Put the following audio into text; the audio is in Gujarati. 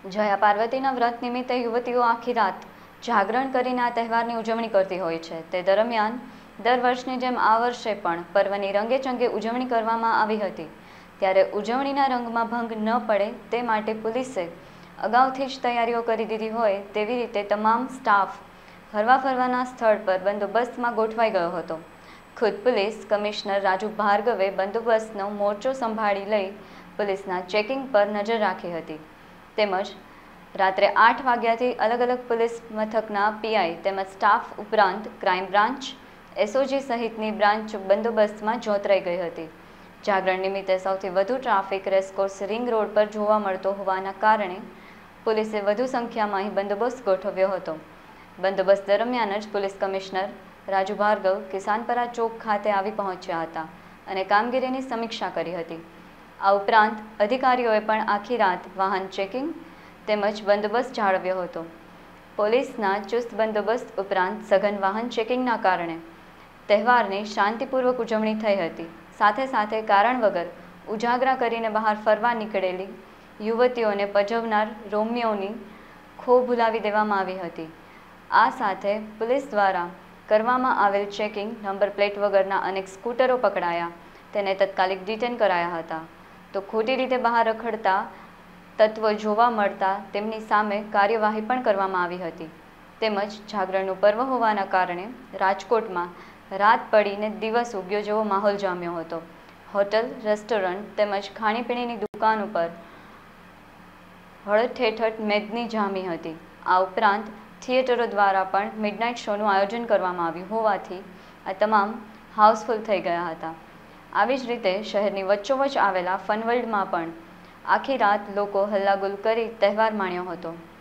જયા પાર્વતીના વ્રત નિમિત્તે યુવતીઓ આખી રાત જાગરણ કરીને આ તહેવારની ઉજવણી કરતી હોય છે। તે દરમિયાન દર વર્ષની જેમ આ વર્ષે પણ પર્વની રંગેચંગે ઉજવણી કરવામાં આવી હતી। ત્યારે ઉજવણીના રંગમાં ભંગ ન પડે તે માટે પોલીસે અગાઉથી જ તૈયારીઓ કરી દીધી હોય તેવી રીતે તમામ સ્ટાફ હરવા ફરવાના સ્થળ પર બંદોબસ્તમાં ગોઠવાઈ ગયો હતો। ખુદ પોલીસ કમિશનર રાજુ ભાર્ગવે બંદોબસ્તનો મોરચો સંભાળી લઈ પોલીસના ચેકિંગ પર નજર રાખી હતી। તેમજ રાત્રે 8 વાગ્યાથી અલગ અલગ પોલીસ મથકના પીઆઈ તેમજ સ્ટાફ ઉપરાંત ક્રાઇમ બ્રાન્ચ, એસઓજી સહિતની બ્રાન્ચ બંદોબસ્તમાં જોતરાઈ ગઈ હતી। જાગરણ નિમિત્તે સૌથી વધુ ટ્રાફિક રેસકોર્સ રિંગ રોડ પર જોવા મળતો હોવાના કારણે પોલીસે વધુ સંખ્યામાં અહીં બંદોબસ્ત ગોઠવ્યો હતો। બંદોબસ્ત દરમિયાન જ પોલીસ કમિશનર રાજુ ભાર્ગવ કિસાનપરા ચોક ખાતે આવી પહોંચ્યા હતા અને કામગીરીની સમીક્ષા કરી હતી। આ ઉપરાંત અધિકારીઓએ પણ આખી રાત વાહન ચેકિંગ તેમજ બંદોબસ્ત જાળવ્યો હતો। પોલીસના ચુસ્ત બંદોબસ્ત ઉપરાંત સઘન વાહન ચેકિંગના કારણે તહેવારની શાંતિપૂર્વક ઉજવણી થઈ હતી। સાથે સાથે કારણ વગર ઉજાગરા કરીને બહાર ફરવા નીકળેલી યુવતીઓને પજવનાર રોમિયોની ખો ભૂલાવી દેવામાં આવી હતી। આ સાથે પોલીસ દ્વારા કરવામાં આવેલ ચેકિંગ નંબર પ્લેટ વગરના અનેક સ્કૂટરો પકડાયા, તેને તાત્કાલિક ડિટેન કરાયા હતા। તો ખોટી રીતે બહાર રખડતા તત્વો જોવા મળતા તેમની સામે કાર્યવાહી પણ કરવામાં આવી હતી। તેમજ જાગરણનું પર્વ હોવાના કારણે રાજકોટમાં રાત પડીને દિવસ ઉગ્યો જેવો માહોલ જામ્યો હતો। હોટલ, રેસ્ટોરન્ટ તેમજ ખાણીપીણીની દુકાન ઉપર હળઠેઠ મેદની જામી હતી। આ ઉપરાંત થિયેટરો દ્વારા પણ મિડનાઇટ શોનું આયોજન કરવામાં આવ્યું હોવાથી આ તમામ હાઉસફુલ થઈ ગયા હતા। આવી જ રીતે શહેરની વચ્ચોવચ્ચ આવેલા ફનવર્લ્ડમાં પણ આખી રાત લોકો હલ્લાગુલ કરી તહેવાર માણ્યો હતો।